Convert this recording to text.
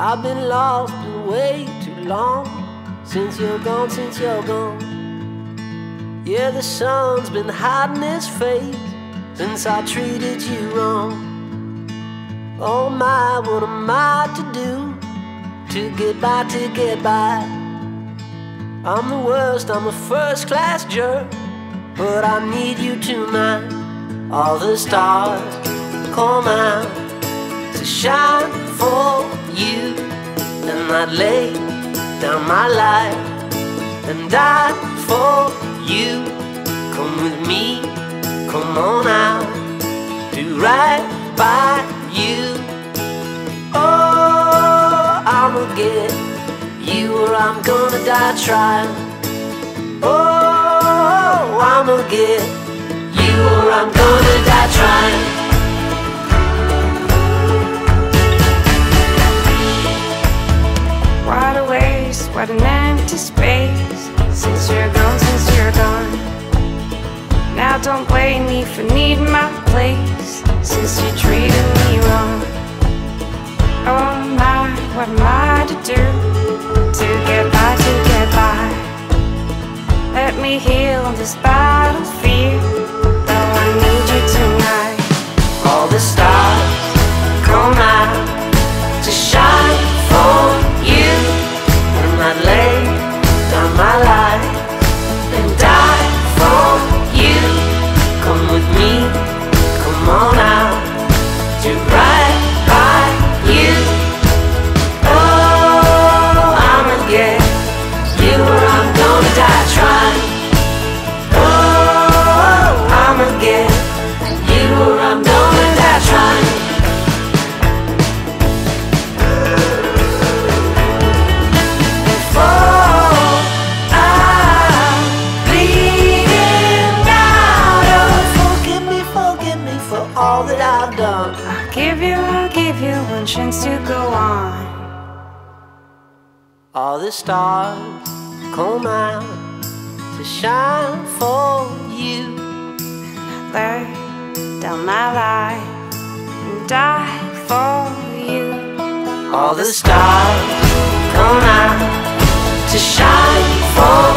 I've been lost and way too long. Since you're gone, since you're gone. Yeah, the sun's been hiding his face since I treated you wrong. Oh my, what am I to do to get by, to get by? I'm the worst, I'm a first-class jerk, but I need you tonight. All the stars come out to shine for you, and I'd lay down my life and die for you. Come with me, come on out, do right by you. Oh, I'ma get you or I'm gonna die trying. Oh, I'ma get you or I'm gonna die trying. What a waste, what an empty space. Since you're gone, since you're gone. Now don't blame me for needing my place, since you treated me wrong. Oh my, what am I to do to get by, to get by? Let me heal this battlefield, though I need you tonight. All the stars come out to shine for you, and I'd lay down my life and die for you. Come with me, come on out, do right by you. Oh, I'ma get you or I'm gonna die trying. Oh, I'ma get you or I'm gonna die trying. Before I'm bleeding out, oh, forgive me for all that I've done. I'll give you one chance to go on. All the stars come out to shine for you. Lay down my life and die for you. All the stars come out to shine for